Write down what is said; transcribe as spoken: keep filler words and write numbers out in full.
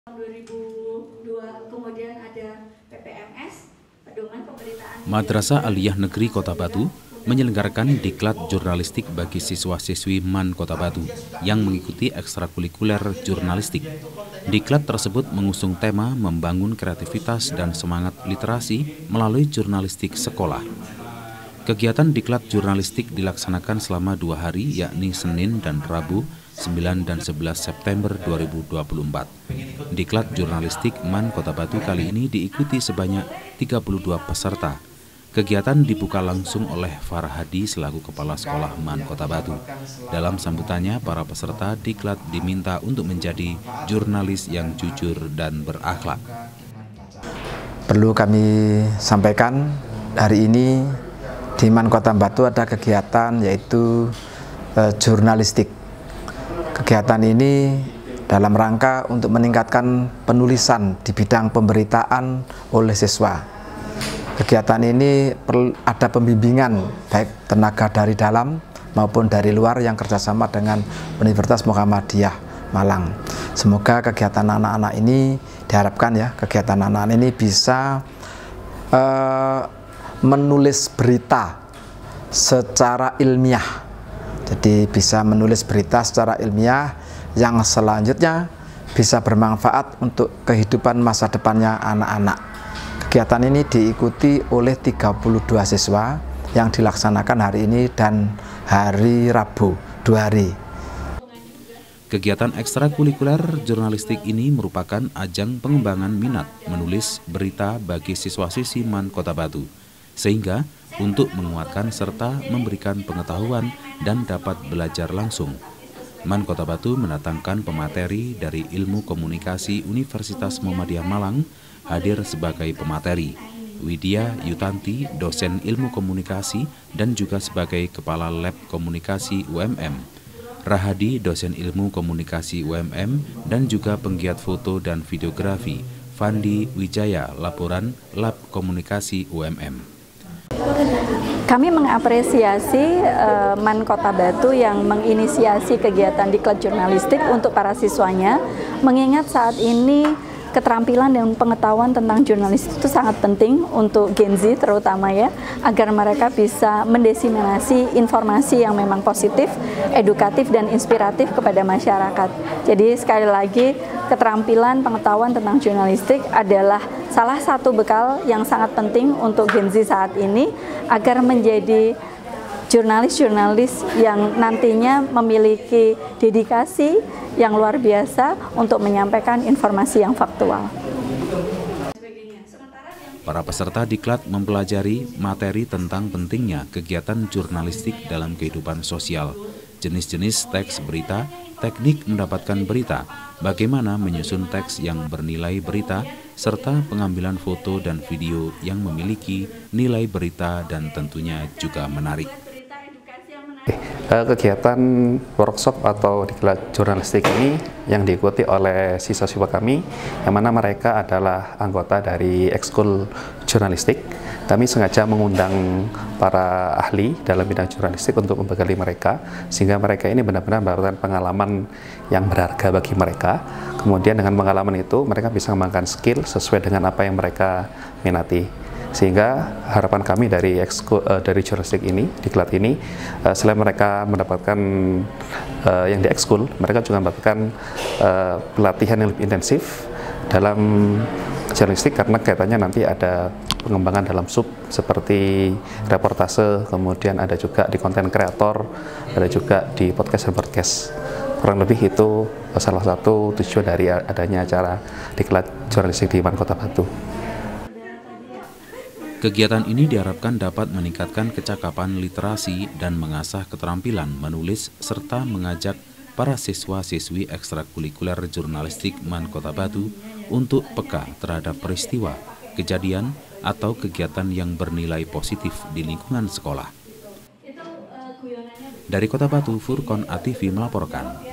dua ribu dua, kemudian ada P P M S, pedoman pemberitaan. Madrasah Aliyah Negeri Kota Batu menyelenggarakan diklat jurnalistik bagi siswa-siswi M A N Kota Batu yang mengikuti ekstrakurikuler jurnalistik. Diklat tersebut mengusung tema membangun kreativitas dan semangat literasi melalui jurnalistik sekolah. Kegiatan diklat jurnalistik dilaksanakan selama dua hari, yakni Senin dan Rabu, sembilan dan sebelas September dua ribu dua puluh empat. Diklat jurnalistik M A N Kota Batu kali ini diikuti sebanyak tiga puluh dua peserta. Kegiatan dibuka langsung oleh Farhadi selaku Kepala Sekolah M A N Kota Batu. Dalam sambutannya, para peserta diklat diminta untuk menjadi jurnalis yang jujur dan berakhlak. Perlu kami sampaikan, hari ini di M A N Kota Batu ada kegiatan yaitu eh, jurnalistik. Kegiatan ini dalam rangka untuk meningkatkan penulisan di bidang pemberitaan oleh siswa. Kegiatan ini ada pembimbingan baik tenaga dari dalam maupun dari luar yang kerjasama dengan Universitas Muhammadiyah Malang. Semoga kegiatan anak-anak ini diharapkan ya, kegiatan anak-anak ini bisa uh, menulis berita secara ilmiah. Jadi bisa menulis berita secara ilmiah yang selanjutnya bisa bermanfaat untuk kehidupan masa depannya anak-anak. Kegiatan ini diikuti oleh tiga puluh dua siswa yang dilaksanakan hari ini dan hari Rabu, dua hari. Kegiatan ekstrakurikuler jurnalistik ini merupakan ajang pengembangan minat menulis berita bagi siswa-siswi M A N Kota Batu, sehingga untuk menguatkan serta memberikan pengetahuan dan dapat belajar langsung. M A N Kota Batu mendatangkan pemateri dari Ilmu Komunikasi Universitas Muhammadiyah Malang hadir sebagai pemateri. Widya Yutanti, dosen Ilmu Komunikasi dan juga sebagai Kepala Lab Komunikasi U M M. Rahadi, dosen Ilmu Komunikasi U M M dan juga penggiat foto dan videografi. Fandi Wijaya, laporan Lab Komunikasi U M M. Kami mengapresiasi uh, M A N Kota Batu yang menginisiasi kegiatan diklat jurnalistik untuk para siswanya, mengingat saat ini keterampilan dan pengetahuan tentang jurnalistik itu sangat penting untuk Gen Z terutama ya, agar mereka bisa mendiseminasi informasi yang memang positif, edukatif dan inspiratif kepada masyarakat. Jadi sekali lagi, keterampilan pengetahuan tentang jurnalistik adalah salah satu bekal yang sangat penting untuk Gen Z saat ini agar menjadi jurnalis-jurnalis yang nantinya memiliki dedikasi yang luar biasa untuk menyampaikan informasi yang faktual. Para peserta diklat mempelajari materi tentang pentingnya kegiatan jurnalistik dalam kehidupan sosial, jenis-jenis teks berita, teknik mendapatkan berita, bagaimana menyusun teks yang bernilai berita, serta pengambilan foto dan video yang memiliki nilai berita dan tentunya juga menarik. Kegiatan workshop atau diklat jurnalistik ini yang diikuti oleh siswa-siswa kami, yang mana mereka adalah anggota dari ekskul jurnalistik. Kami sengaja mengundang para ahli dalam bidang jurnalistik untuk membekali mereka, sehingga mereka ini benar-benar mendapatkan pengalaman yang berharga bagi mereka. Kemudian dengan pengalaman itu, mereka bisa mengembangkan skill sesuai dengan apa yang mereka minati. Sehingga harapan kami dari ekskul, uh, dari jurnalistik ini, diklat ini, uh, selain mereka mendapatkan uh, yang di ekskul, mereka juga mendapatkan uh, pelatihan yang lebih intensif dalam jurnalistik, karena kaitannya nanti ada pengembangan dalam sub seperti reportase, kemudian ada juga di konten kreator, ada juga di podcast dan podcast. Kurang lebih itu salah satu tujuan dari adanya acara diklat jurnalistik di M A N Kota Batu. Kegiatan ini diharapkan dapat meningkatkan kecakapan literasi dan mengasah keterampilan menulis serta mengajak para siswa-siswi ekstrakurikuler jurnalistik M A N Kota Batu untuk peka terhadap peristiwa, kejadian, atau kegiatan yang bernilai positif di lingkungan sekolah. Dari Kota Batu, Furqon A T V melaporkan.